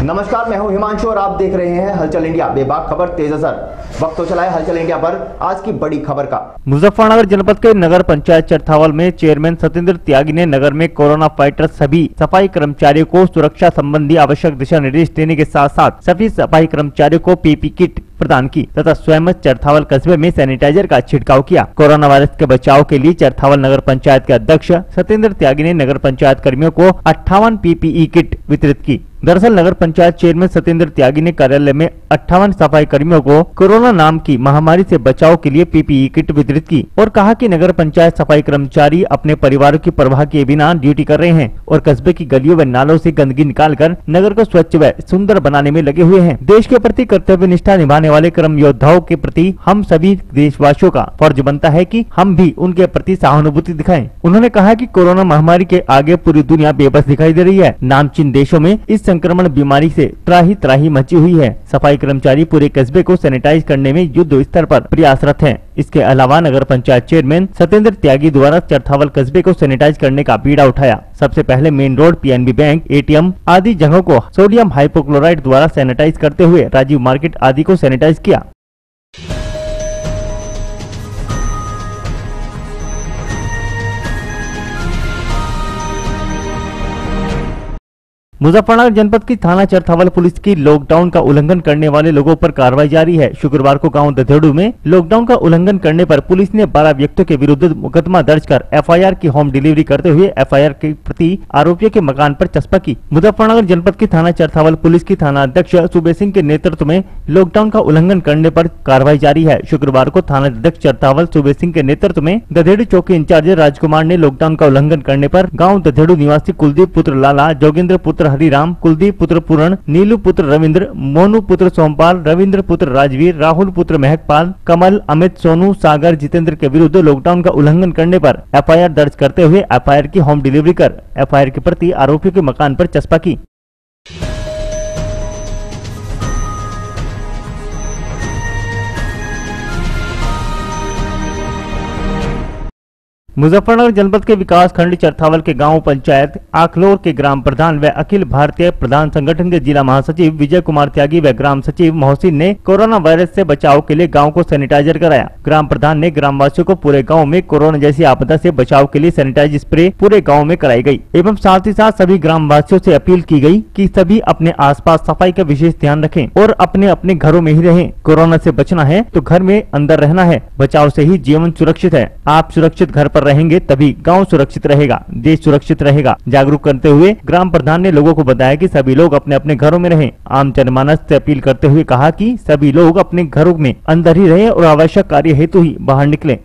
नमस्कार, मैं हूं हिमांशु और आप देख रहे हैं हलचल इंडिया। बेबाक खबर तेज असर। वक्त तो चला है हलचल इंडिया पर आज की बड़ी खबर का। मुजफ्फरनगर जनपद के नगर पंचायत चरथावल में चेयरमैन सत्येंद्र त्यागी ने नगर में कोरोना फाइटर सभी सफाई कर्मचारियों को सुरक्षा संबंधी आवश्यक दिशा निर्देश देने के साथ साथ सभी सफाई कर्मचारियों को पीपी किट प्रदान की तथा स्वयं चरथावल कस्बे में सैनिटाइजर का छिड़काव किया। कोरोना वायरस के बचाव के लिए चरथावल नगर पंचायत के अध्यक्ष सत्येंद्र त्यागी ने नगर पंचायत कर्मियों को 58 पीपीई किट वितरित की। दरअसल नगर पंचायत चेयरमैन सत्येंद्र त्यागी ने कार्यालय में 58 सफाई कर्मियों को कोरोना नाम की महामारी से बचाव के लिए पीपीई किट वितरित की और कहा कि नगर पंचायत सफाई कर्मचारी अपने परिवारों की परवाह किए बिना ड्यूटी कर रहे हैं और कस्बे की गलियों व नालों से गंदगी निकालकर नगर को स्वच्छ व सुंदर बनाने में लगे हुए हैं। देश के प्रति कर्तव्य निष्ठा निभाने वाले कर्म योद्धाओं के प्रति हम सभी देशवासियों का फर्ज बनता है कि हम भी उनके प्रति सहानुभूति दिखाएं। उन्होंने कहा कि कोरोना महामारी के आगे पूरी दुनिया बेबस दिखाई दे रही है। नामचीन देशों में इस संक्रमण बीमारी से त्राही मची हुई है। सफाई कर्मचारी पूरे कस्बे को सैनिटाइज करने में युद्ध स्तर पर प्रयासरत हैं। इसके अलावा नगर पंचायत चेयरमैन सत्येंद्र त्यागी द्वारा चरथावल कस्बे को सैनिटाइज करने का बीड़ा उठाया। सबसे पहले main road, PNB bank, ATM आदि जगहों को सोडियम हाइपोक्लोराइड द्वारा सैनिटाइज करते हुए राजीव मार्केट आदि को सैनिटाइज किया। मुजफ्फरनगर जनपद की थाना चरथावल पुलिस की लॉकडाउन का उल्लंघन करने वाले लोगों पर कार्रवाई जारी है। शुक्रवार को गांव दधेड़ू में लॉकडाउन का उल्लंघन करने पर पुलिस ने 12 व्यक्तियों के विरुद्ध मुकदमा दर्ज कर एफआईआर की होम डिलीवरी करते हुए एफआईआर की प्रति आरोपियों के मकान पर चस्पा की। मुजफ्फरनगर जनपद की थाना चरथावल पुलिस की थाना अध्यक्ष सुबे सिंह के नेतृत्व में लॉकडाउन का उल्लंघन करने पर कार्रवाई जारी है। शुक्रवार को थाना अध्यक्ष चरथावल सुबे सिंह के नेतृत्व में दधेड़ू चौकी इंचार्ज राजकुमार ने लॉकडाउन का उल्लंघन करने पर गाँव दधेड़ू निवासी कुलदीप पुत्र लाला, जोगेंद्र पुत्र हरिराम, कुलदीप पुत्र पूर्ण, नीलू पुत्र रविंद्र, मोनू पुत्र सोमपाल, रविंद्र पुत्र राजवीर, राहुल पुत्र महकपाल, कमल, अमित, सोनू, सागर, जितेंद्र के विरुद्ध लॉकडाउन का उल्लंघन करने पर एफआईआर दर्ज करते हुए एफआईआर की होम डिलीवरी कर एफआईआर की प्रति आरोपियों के मकान पर चस्पा की। मुजफ्फरनगर जनपद के विकास खंड चरथावल के गांव पंचायत आखलोर के ग्राम प्रधान व अखिल भारतीय प्रधान संगठन के जिला महासचिव विजय कुमार त्यागी व ग्राम सचिव मोहसिन ने कोरोना वायरस से बचाव के लिए गांव को सैनिटाइजर कराया। ग्राम प्रधान ने ग्रामवासियों को पूरे गांव में कोरोना जैसी आपदा से बचाव के लिए सैनिटाइज स्प्रे पूरे गाँव में कराई गयी एवं साथ ही साथ सभी ग्रामवासियों से अपील की गयी कि सभी अपने आसपास सफाई का विशेष ध्यान रखें और अपने अपने घरों में ही रहें। कोरोना से बचना है तो घर में अंदर रहना है। बचाव से ही जीवन सुरक्षित है। आप सुरक्षित घर पर रहेंगे तभी गांव सुरक्षित रहेगा, देश सुरक्षित रहेगा। जागरूक करते हुए ग्राम प्रधान ने लोगों को बताया कि सभी लोग अपने अपने घरों में रहें। आम जनमानस से अपील करते हुए कहा कि सभी लोग अपने घरों में अंदर ही रहें और आवश्यक कार्य हेतु ही बाहर निकलें।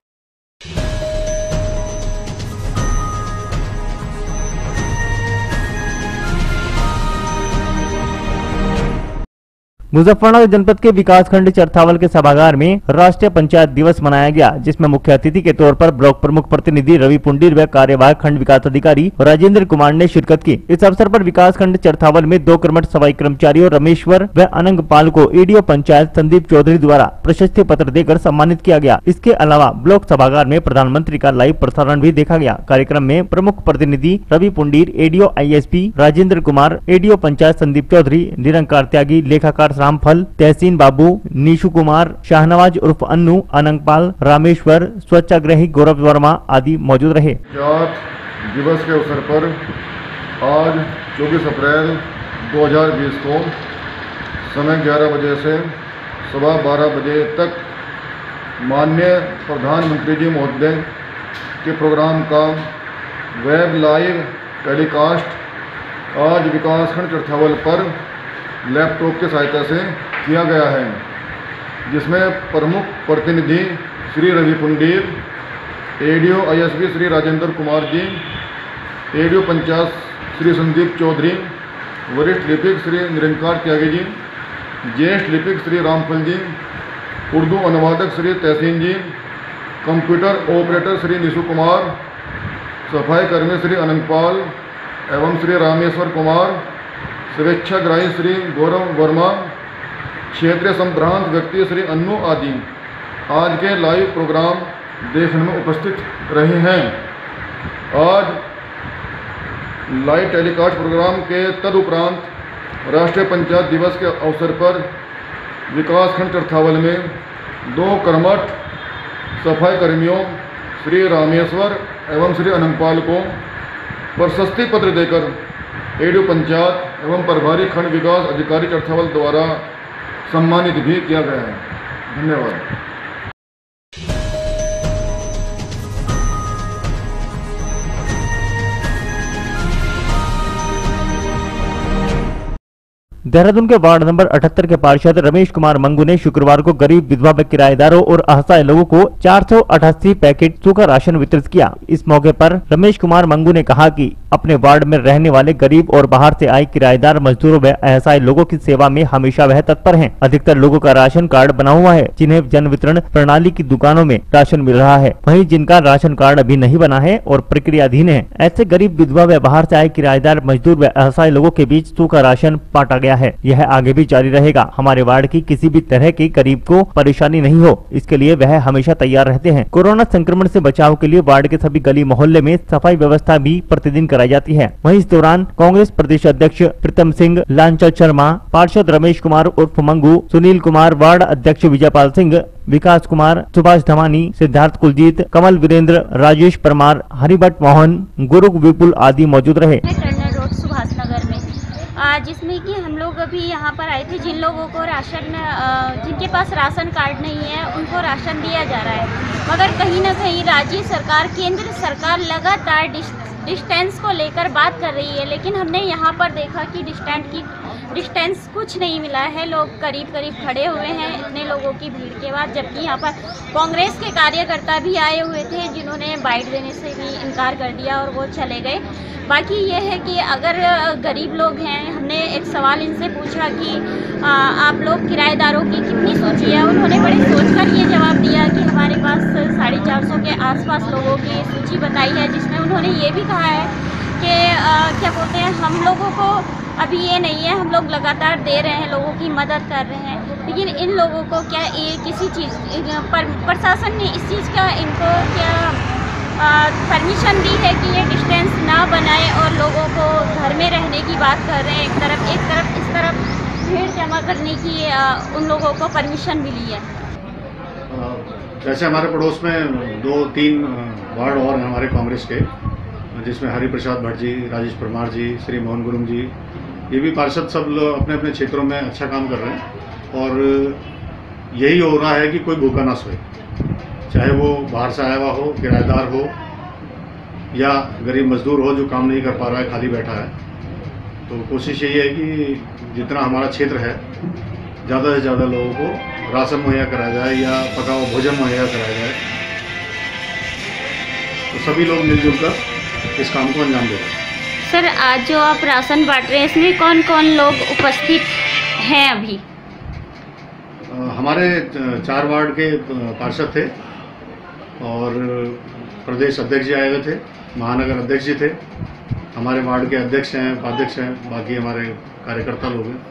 मुजफ्फरनगर जनपद के विकास खंड चरथावल के सभागार में राष्ट्रीय पंचायत दिवस मनाया गया, जिसमें मुख्य अतिथि के तौर पर ब्लॉक प्रमुख प्रतिनिधि रवि पुंडीर व कार्यवाहक खंड विकास अधिकारी राजेंद्र कुमार ने शिरकत की। इस अवसर पर विकास खंड चरथावल में 2 कर्मठ सफाई कर्मचारियों रमेश्वर व अनंगपाल को एडीओ पंचायत संदीप चौधरी द्वारा प्रशस्ति पत्र देकर सम्मानित किया गया। इसके अलावा ब्लॉक सभागार में प्रधानमंत्री का लाइव प्रसारण भी देखा गया। कार्यक्रम में प्रमुख प्रतिनिधि Ravi Pundir, ADO ISP Rajendra Kumar, ADO panchayat Sandeep Chaudhary, Nirankar Tyagi, लेखाकार रामफल, तहसीन बाबू, नीशु कुमार, शाहनवाज उर्फ अन्नू, अनंगपाल, रामेश्वर, स्वच्छाग्रही गौरव वर्मा आदि मौजूद रहे। दिवस के अवसर पर आज 24 अप्रैल 2020 को समय 11 बजे से सुबह 12 बजे तक माननीय प्रधानमंत्री जी महोदय के प्रोग्राम का वेब लाइव टेलीकास्ट आज विकासखंड चरथावल पर लैपटॉप की सहायता से किया गया है, जिसमें प्रमुख प्रतिनिधि Shri Ravi Pundir, ADO ISP Shri Rajendra Kumar ji, ADO panchayat Shri Sandeep Chaudhary, वरिष्ठ लिपिक श्री निरंकार त्यागी जी, ज्येष्ठ लिपिक श्री रामफल जी, उर्दू अनुवादक श्री तहसीन जी, कंप्यूटर ऑपरेटर श्री नीशु कुमार, सफाई कर्मी श्री अनंतपाल एवं श्री रामेश्वर कुमार, स्वेच्छाग्रही श्री गौरव वर्मा, क्षेत्रीय संभ्रांत व्यक्ति श्री अन्नू आदि आज के लाइव प्रोग्राम देखने में उपस्थित रहे हैं। आज लाइव टेलीकास्ट प्रोग्राम के तदुपरांत राष्ट्रीय पंचायत दिवस के अवसर पर विकासखंड चरथावल में 2 कर्मठ सफाई कर्मियों श्री रामेश्वर एवं श्री अनंतपाल को प्रशस्ति पत्र देकर एडू पंचायत एवं प्रभारी खंड विकास अधिकारी चरथावल द्वारा सम्मानित भी किया गया है। धन्यवाद। देहरादून के वार्ड नंबर 78 के पार्षद रमेश कुमार मंगू ने शुक्रवार को गरीब विधवा किराएदारों और असहाय लोगों को 488 पैकेट सूखा राशन वितरित किया। इस मौके पर रमेश कुमार मंगू ने कहा कि अपने वार्ड में रहने वाले गरीब और बाहर से आए किराएदार मजदूरों व असहाय लोगों की सेवा में हमेशा वह तत्पर हैं। अधिकतर लोगों का राशन कार्ड बना हुआ है, जिन्हें जन वितरण प्रणाली की दुकानों में राशन मिल रहा है। वहीं जिनका राशन कार्ड अभी नहीं बना है और प्रक्रियाधीन है, ऐसे गरीब विधवा व बाहर से आए किराएदार मजदूर व असहाय लोगों के बीच सूखा राशन बांटा गया है। यह आगे भी जारी रहेगा। हमारे वार्ड की किसी भी तरह के गरीब को परेशानी नहीं हो, इसके लिए वह हमेशा तैयार रहते हैं। कोरोना संक्रमण से बचाव के लिए वार्ड के सभी गली मोहल्ले में सफाई व्यवस्था भी प्रतिदिन कराई जाती है। वहीं इस दौरान कांग्रेस प्रदेश अध्यक्ष प्रीतम सिंह, लांचल शर्मा, पार्षद रमेश कुमार उर्फ मंगू, सुनील कुमार, वार्ड अध्यक्ष विजयपाल सिंह, विकास कुमार, सुभाष धमानी, सिद्धार्थ कुलजीत, कमल वीरेंद्र, राजेश परमार, हरिभट्ट मोहन, गुरु विपुल आदि मौजूद रहे। जिसमें कि हम लोग अभी यहाँ पर आए थे, जिन लोगों को राशन, जिनके पास राशन कार्ड नहीं है उनको राशन दिया जा रहा है, मगर कहीं ना कहीं राज्य सरकार, केंद्र सरकार लगातार डिस्टेंस को लेकर बात कर रही है, लेकिन हमने यहाँ पर देखा कि डिस्टेंस कुछ नहीं मिला है। लोग करीब करीब खड़े हुए हैं इतने लोगों की भीड़ के बाद, जबकि यहाँ पर कांग्रेस के कार्यकर्ता भी आए हुए थे जिन्होंने बाइट देने से भी इनकार कर दिया और वो चले गए। बाकी ये है कि अगर गरीब लोग हैं, हमने एक सवाल इनसे पूछा कि आप लोग किराएदारों की कितनी सूची है, उन्होंने बड़े सोचकर ये जवाब दिया कि हमारे पास 450 के आसपास लोगों की सूची बताई है, जिसमें उन्होंने ये भी कहा है कि क्या बोलते हैं, हम लोगों को अभी ये नहीं है, हम लोग लगातार दे रहे हैं, लोगों की मदद कर रहे हैं, लेकिन इन लोगों को क्या किसी चीज़ प्रशासन ने इस चीज़ का इनको क्या परमिशन दी है कि ये डिस्टेंस ना बनाए और लोगों को घर में रहने की बात कर रहे हैं। एक तरफ इस तरफ भीड़ जमा करने की उन लोगों को परमिशन मिली है। जैसे हमारे पड़ोस में 2-3 वार्ड और हैं हमारे कांग्रेस के, जिसमें हरिप्रसाद भट्ट जी, राजेश परमार जी, श्री मोहन गुरुंग जी, ये भी पार्षद सब लोग अपने अपने क्षेत्रों में अच्छा काम कर रहे हैं। और यही हो रहा है कि कोई भूखा ना सोए, चाहे वो बाहर से आया हुआ हो, किराएदार हो या गरीब मजदूर हो जो काम नहीं कर पा रहा है, खाली बैठा है। तो कोशिश यही है कि जितना हमारा क्षेत्र है ज़्यादा से ज़्यादा लोगों को राशन मुहैया कराया जाए या पका हुआ भोजन मुहैया कराया जाए। तो सभी लोग मिलजुल कर इस काम को अंजाम दे रहे हैं। सर, आज जो आप राशन बांट रहे हैं, इसमें कौन कौन लोग उपस्थित हैं अभी? हमारे 4 वार्ड के पार्षद थे और प्रदेश अध्यक्ष जी आए हुए थे, महानगर अध्यक्ष जी थे, हमारे वार्ड के अध्यक्ष हैं, उपाध्यक्ष हैं, बाकी हमारे कार्यकर्ता लोग हैं।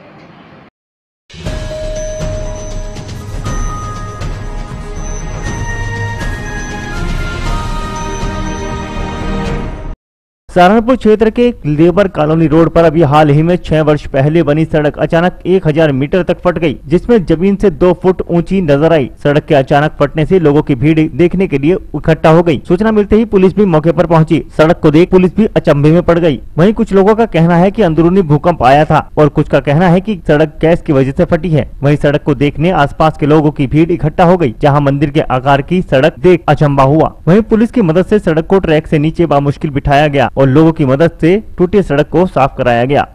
सहारनपुर क्षेत्र के लेबर कॉलोनी रोड पर अभी हाल ही में 6 वर्ष पहले बनी सड़क अचानक 1000 मीटर तक फट गई, जिसमें जमीन से 2 फुट ऊंची नजर आई। सड़क के अचानक फटने से लोगों की भीड़ देखने के लिए इकट्ठा हो गई। सूचना मिलते ही पुलिस भी मौके पर पहुंची। सड़क को देख पुलिस भी अचंभे में पड़ गई। वहीं कुछ लोगों का कहना है कि अंदरूनी भूकंप आया था और कुछ का कहना है कि सड़क गैस की वजह से फटी है। वहीं सड़क को देखने आसपास के लोगों की भीड़ इकट्ठा हो गई, जहाँ मंदिर के आकार की सड़क देख अचंभा हुआ। वहीं पुलिस की मदद से सड़क को ट्रैक से नीचे बामुश्किल बिठाया गया और लोगों की मदद से टूटी सड़क को साफ कराया गया।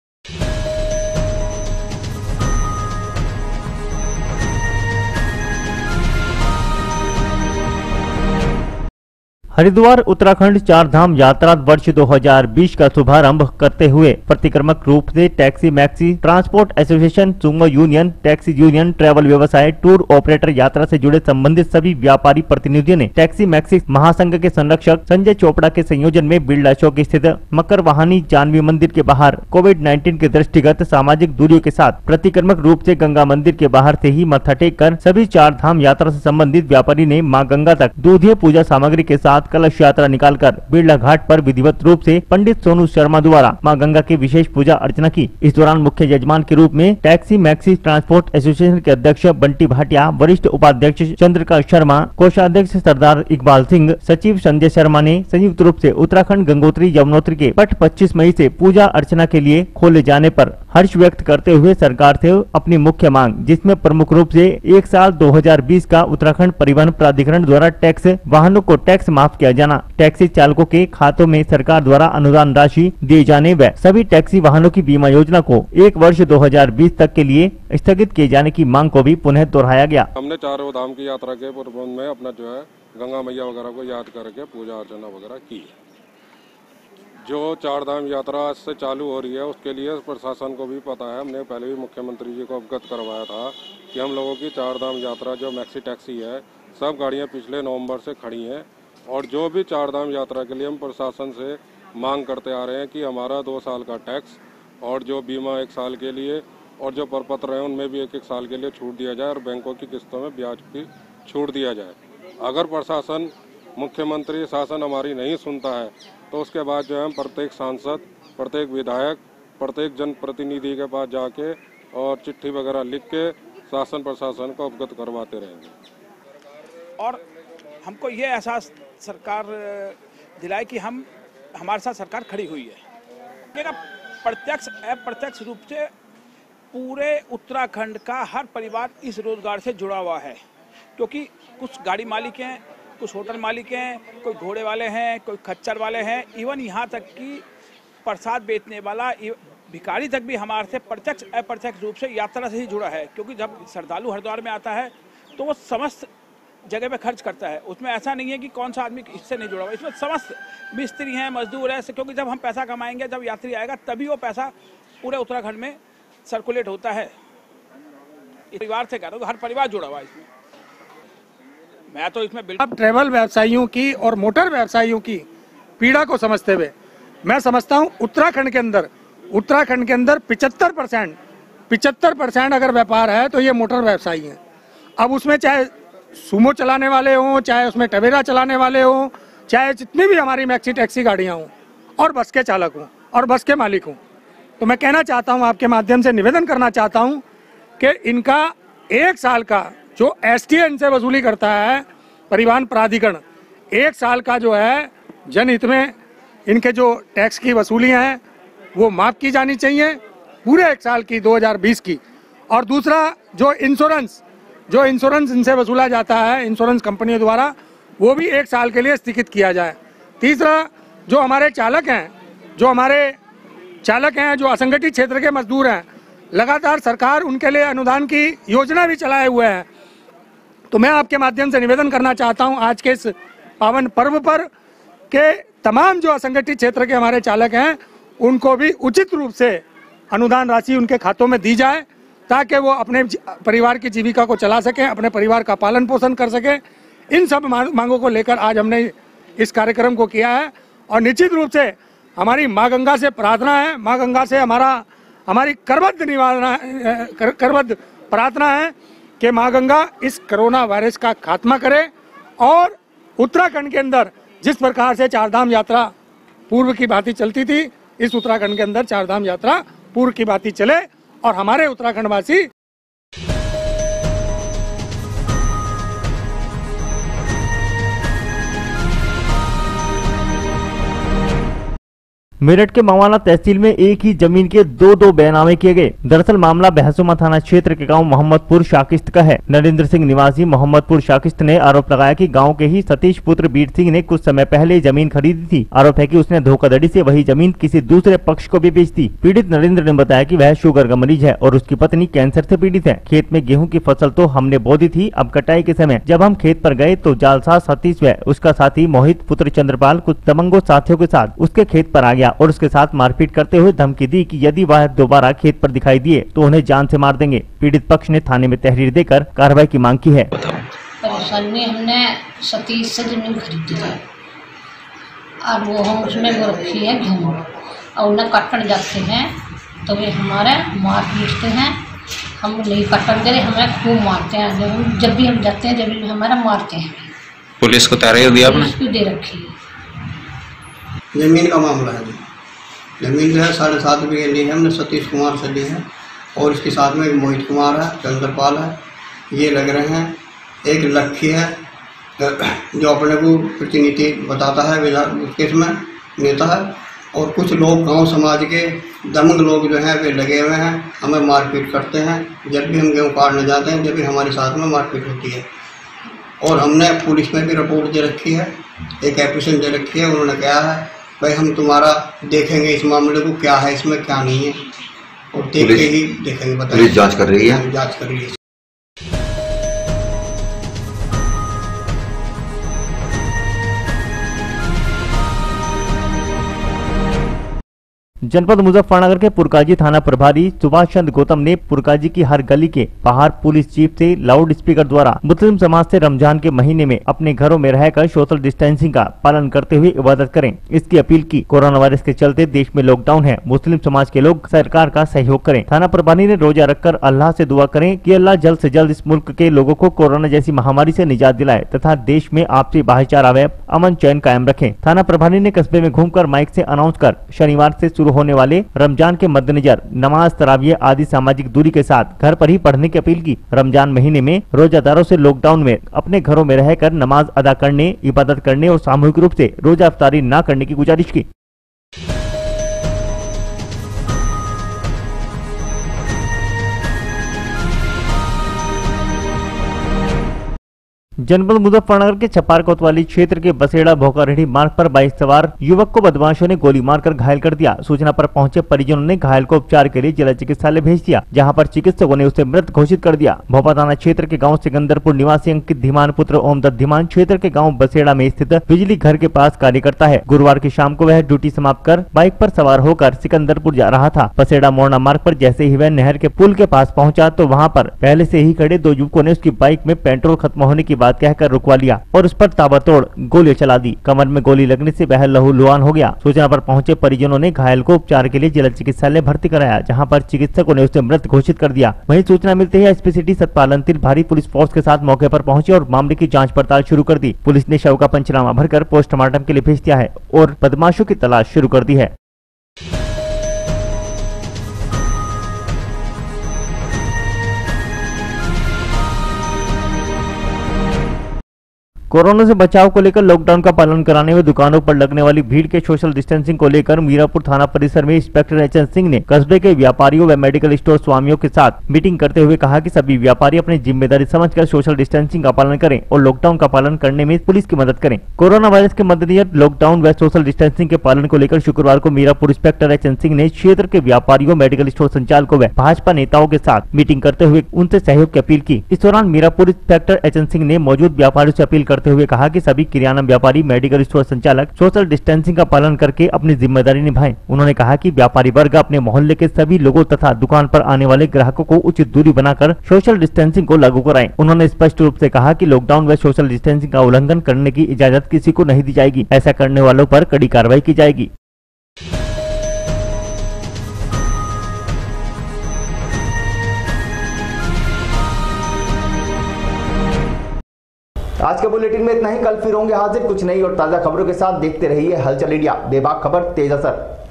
हरिद्वार उत्तराखंड 4 धाम यात्रा वर्ष 2020 का शुभारंभ करते हुए प्रतिक्रमक रूप से taxi maxi transport association, Sumo union, taxi union, travel व्यवसाय, टूर ऑपरेटर यात्रा से जुड़े संबंधित सभी व्यापारी प्रतिनिधियों ने टैक्सी मैक्सी महासंघ के संरक्षक संजय चोपड़ा के संयोजन में बिरला चौक स्थित मकर वाहनी जानवी मंदिर के बाहर कोविड-19 के दृष्टिगत सामाजिक दूरियों के साथ प्रतिक्रमक रूप से गंगा मंदिर के बाहर से ही मत्था टेक कर सभी 4 धाम यात्रा से संबंधित व्यापारी ने मां गंगा तक दूधीय पूजा सामग्री के साथ बाद कलश यात्रा निकालकर बिरला घाट पर विधिवत रूप से पंडित सोनू शर्मा द्वारा मां गंगा की विशेष पूजा अर्चना की। इस दौरान मुख्य यजमान के रूप में टैक्सी मैक्सी ट्रांसपोर्ट एसोसिएशन के अध्यक्ष बंटी भाटिया, वरिष्ठ उपाध्यक्ष चंद्रकांत शर्मा, कोषाध्यक्ष सरदार इकबाल सिंह, सचिव संजय शर्मा ने संयुक्त रूप से उत्तराखंड गंगोत्री यमुनोत्री के पट 25 मई से पूजा अर्चना के लिए खोले जाने पर हर्ष व्यक्त करते हुए सरकार से अपनी मुख्य मांग, जिसमें प्रमुख रूप से 1 साल 2020 का उत्तराखंड परिवहन प्राधिकरण द्वारा टैक्स वाहनों को टैक्स माफ किया जाना, टैक्सी चालकों के खातों में सरकार द्वारा अनुदान राशि दिए जाने व सभी टैक्सी वाहनों की बीमा योजना को 1 वर्ष 2020 तक के लिए स्थगित किए जाने की मांग को भी पुनः दोहराया गया। हमने चारों धाम की यात्रा के प्रबंध में अपना जो है गंगा मैया वगैरह को याद करके पूजा अर्चना वगैरह की। जो 4 धाम यात्रा से चालू हो रही है उसके लिए प्रशासन को भी पता है। हमने पहले भी मुख्यमंत्री जी को अवगत करवाया था कि हम लोगों की 4 धाम यात्रा जो मैक्सी टैक्सी है, सब गाड़ियां पिछले नवंबर से खड़ी हैं और जो भी 4 धाम यात्रा के लिए हम प्रशासन से मांग करते आ रहे हैं कि हमारा 2 साल का टैक्स और जो बीमा 1 साल के लिए और जो प्रपत्र हैं उनमें भी 1 साल के लिए छूट दिया जाए और बैंकों की किस्तों में ब्याज की छूट दिया जाए। अगर प्रशासन, मुख्यमंत्री शासन हमारी नहीं सुनता है तो उसके बाद जो है हम प्रत्येक सांसद, प्रत्येक विधायक, प्रत्येक जनप्रतिनिधि के पास जाके और चिट्ठी वगैरह लिख के शासन प्रशासन को अवगत करवाते रहेंगे। और हमको ये एहसास सरकार दिलाए कि हमारे साथ सरकार खड़ी हुई है। प्रत्यक्ष अप्रत्यक्ष रूप से पूरे उत्तराखंड का हर परिवार इस रोजगार से जुड़ा हुआ है, क्योंकि कुछ गाड़ी मालिक हैं, कुछ होटल मालिक हैं, कोई घोड़े वाले हैं, कोई खच्चर वाले हैं, इवन यहाँ तक कि प्रसाद बेचने वाला भिखारी तक भी हमारे से प्रत्यक्ष अप्रत्यक्ष रूप से यात्रा से ही जुड़ा है। क्योंकि जब श्रद्धालु हरिद्वार में आता है तो वो समस्त जगह पे खर्च करता है। उसमें ऐसा नहीं है कि कौन सा आदमी इससे नहीं जुड़ा हुआ, इसमें समस्त मिस्त्री हैं, मजदूर हैं। क्योंकि जब हम पैसा कमाएंगे, जब यात्री आएगा, तभी वो पैसा पूरे उत्तराखंड में सर्कुलेट होता है। परिवार से कह रहा हूँ, हर परिवार जुड़ा हुआ है इसमें। मैं तो इसमें अब ट्रैवल व्यवसायियों की और मोटर व्यवसायियों की पीड़ा को समझते हुए मैं समझता हूँ उत्तराखंड के अंदर 75% अगर व्यापार है तो ये मोटर व्यवसायी हैं। अब उसमें चाहे सुमो चलाने वाले हों, चाहे उसमें टवेरा चलाने वाले हों, चाहे जितनी भी हमारी मैक्सी टैक्सी गाड़ियाँ हों और बस के चालक हों और बस के मालिक हों, तो मैं कहना चाहता हूँ, आपके माध्यम से निवेदन करना चाहता हूँ कि इनका 1 साल का जो STN से वसूली करता है परिवहन प्राधिकरण, 1 साल का जो है जनहित में इनके जो टैक्स की वसूलियाँ हैं वो माफ़ की जानी चाहिए, पूरे 1 साल की 2020 की। और दूसरा जो इंश्योरेंस इनसे वसूला जाता है इंश्योरेंस कंपनियों द्वारा, वो भी 1 साल के लिए स्थगित किया जाए। तीसरा, जो हमारे चालक हैं, जो असंगठित क्षेत्र के मजदूर हैं, लगातार सरकार उनके लिए अनुदान की योजना भी चलाए हुए है। तो मैं आपके माध्यम से निवेदन करना चाहता हूं आज के इस पावन पर्व पर कि तमाम जो असंगठित क्षेत्र के हमारे चालक हैं उनको भी उचित रूप से अनुदान राशि उनके खातों में दी जाए, ताकि वो अपने परिवार की जीविका को चला सकें, अपने परिवार का पालन पोषण कर सकें। इन सब मांगों को लेकर आज हमने इस कार्यक्रम को किया है। और निश्चित रूप से हमारी माँ गंगा से प्रार्थना है, माँ गंगा से हमारी करबद्ध प्रार्थना है कि माँ गंगा इस कोरोना वायरस का खात्मा करे और उत्तराखंड के अंदर जिस प्रकार से 4 धाम यात्रा पूर्व की भांति चलती थी, इस उत्तराखंड के अंदर 4 धाम यात्रा पूर्व की भांति चले और हमारे उत्तराखंड वासी मेरठ के मवाना तहसील में एक ही जमीन के दो बेनामे किए गए। दरअसल मामला बहसुमा थाना क्षेत्र के गांव मोहम्मदपुर शाकिस्त का है। नरेंद्र सिंह निवासी मोहम्मदपुर शाकिस्त ने आरोप लगाया कि गांव के ही सतीश पुत्र बीर सिंह ने कुछ समय पहले जमीन खरीदी थी। आरोप है कि उसने धोखाधड़ी से वही जमीन किसी दूसरे पक्ष को भी बेच दी। पीड़ित नरेंद्र ने बताया कि वह शुगर का मरीज है और उसकी पत्नी कैंसर से पीड़ित है। खेत में गेहूँ की फसल तो हमने बो दी थी, अब कटाई के समय जब हम खेत पर गए तो जालसाज सतीश व उसका साथी मोहित पुत्र चंद्रपाल कुछ दबंगों साथियों के साथ उसके खेत पर आ गया और उसके साथ मारपीट करते हुए धमकी दी कि यदि वह दोबारा खेत पर दिखाई दिए तो उन्हें जान से मार देंगे। पीड़ित पक्ष ने थाने में तहरीर देकर कार्रवाई की मांग की है। परेशानी, हमने सतीश से जमीन खरीदी है और वो हम उसमें वो रखी है गेहूँ और उन्हें काटने जाते हैं तो वे हमारे मार पीटते हैं। हम नहीं काटन दे रहे, हमें खूब मारते हैं। जब भी हम जाते हैं जब भी हमारा मारते हैं। पुलिस को तैयारी दिया आपने? पुलिस को दे रखी है। जमीन का मामला है जी। जमीन जो है 7.5 बीघे ली है हमने, सतीश कुमार से ली है और इसके साथ में एक मोहित कुमार है, चंद्रपाल है, ये लग रहे हैं। एक लक्ष्य है जो अपने को प्रतिनिधि बताता है, विधान इसमें नेता है, और कुछ लोग गांव समाज के दमंग लोग जो हैं वे लगे हुए हैं, हमें मारपीट करते हैं। जब भी हम गेहूँ काटने जाते हैं जब भी हमारे साथ में मारपीट होती है। और हमने पुलिस में भी रिपोर्ट दे रखी है, एक एप्लीकेशन दे रखी है। उन्होंने कहा है भाई हम तुम्हारा देखेंगे इस मामले को, क्या है इसमें क्या नहीं है, और देख के ही देखेंगे। बताइए, पुलिस जांच कर रही है? जांच कर रही है। जनपद मुजफ्फरनगर के पुरकाजी थाना प्रभारी सुभाष चंद्र गौतम ने पुरकाजी की हर गली के बाहर पुलिस जीप से लाउड स्पीकर द्वारा मुस्लिम समाज से रमजान के महीने में अपने घरों में रहकर सोशल डिस्टेंसिंग का पालन करते हुए इबादत करें, इसकी अपील की। कोरोना वायरस के चलते देश में लॉकडाउन है, मुस्लिम समाज के लोग सरकार का सहयोग करें। थाना प्रभारी ने रोजा रखकर अल्लाह से दुआ करें कि अल्लाह जल्द से जल्द इस मुल्क के लोगों को कोरोना जैसी महामारी से निजात दिलाए तथा देश में आपसी भाईचारा व अमन चैन कायम रखें। थाना प्रभारी ने कस्बे में घूमकर माइक से अनाउंस कर शनिवार से शुरू होने वाले रमजान के मद्देनजर नमाज, तरावियह आदि सामाजिक दूरी के साथ घर पर ही पढ़ने की अपील की। रमजान महीने में रोजादारों से लॉकडाउन में अपने घरों में रहकर नमाज अदा करने, इबादत करने और सामूहिक रूप से रोजा इफ्तारी न करने की गुजारिश की। जनपद मुजफ्फरनगर के छपार कोतवाली क्षेत्र के बसेड़ा भोकारेडी मार्ग पर बाइक सवार युवक को बदमाशों ने गोली मारकर घायल कर दिया। सूचना पर पहुंचे परिजनों ने घायल को उपचार के लिए जिला चिकित्सालय भेज दिया, जहां पर चिकित्सकों ने उसे मृत घोषित कर दिया। भोपा थाना क्षेत्र के गांव सिकंदरपुर निवासी अंकित धीमान पुत्र ओमदत्त धीमान क्षेत्र के गाँव बसेड़ा में स्थित बिजली घर के पास कार्य करता है। गुरुवार की शाम को वह ड्यूटी समाप्त कर बाइक पर सवार होकर सिकंदरपुर जा रहा था। बसेड़ा मोरना मार्ग पर जैसे ही वह नहर के पुल के पास पहुंचा तो वहां पर पहले से ही खड़े 2 युवकों ने उसकी बाइक में पेट्रोल खत्म होने की बात कहकर रुकवा लिया और उस पर ताबड़तोड़ गोली चला दी। कमर में गोली लगने से वह लहूलुहान हो गया। सूचना पर पहुंचे परिजनों ने घायल को उपचार के लिए जिला चिकित्सालय भर्ती कराया, जहां पर चिकित्सकों ने उसे मृत घोषित कर दिया। वहीं सूचना मिलते ही एसपी सिटी सतपाल अंतिल भारी पुलिस फोर्स के साथ मौके पर पहुंचे और मामले की जाँच पड़ताल शुरू कर दी। पुलिस ने शव का पंचनामा भरकर पोस्टमार्टम के लिए भेज दिया है और बदमाशों की तलाश शुरू कर दी है। कोरोना से बचाव को लेकर लॉकडाउन का पालन कराने में दुकानों पर लगने वाली भीड़ के सोशल डिस्टेंसिंग को लेकर मीरापुर थाना परिसर में इंस्पेक्टर एचएन सिंह ने कस्बे के व्यापारियों व मेडिकल स्टोर स्वामियों के साथ मीटिंग करते हुए कहा कि सभी व्यापारी अपनी जिम्मेदारी समझकर सोशल डिस्टेंसिंग का पालन करें और लॉकडाउन का पालन करने में पुलिस की मदद करें। कोरोना वायरस के मद्देनजर लॉकडाउन व सोशल डिस्टेंसिंग के पालन को लेकर शुक्रवार को मीरापुर इंस्पेक्टर एचएन सिंह ने क्षेत्र के व्यापारियों, मेडिकल स्टोर संचालकों व भाजपा नेताओं के साथ मीटिंग करते हुए उनसे सहयोग की अपील की। इस दौरान मीरापुर इंस्पेक्टर एचएन सिंह ने मौजूद व्यापारियों से अपील करते हुए कहा कि सभी किराना व्यापारी, मेडिकल स्टोर संचालक सोशल डिस्टेंसिंग का पालन करके अपनी जिम्मेदारी निभाएं। उन्होंने कहा कि व्यापारी वर्ग अपने मोहल्ले के सभी लोगों तथा दुकान पर आने वाले ग्राहकों को उचित दूरी बनाकर सोशल डिस्टेंसिंग को लागू कराएं। उन्होंने स्पष्ट रूप से कहा कि लॉकडाउन व सोशल डिस्टेंसिंग का उल्लंघन करने की इजाजत किसी को नहीं दी जाएगी। ऐसा करने वालों पर कड़ी कार्रवाई की जाएगी। आज के बुलेटिन में इतना ही। कल फिर होंगे हाजिर कुछ नई और ताजा खबरों के साथ। देखते रहिए हलचल इंडिया, बेबाक खबर तेज असर।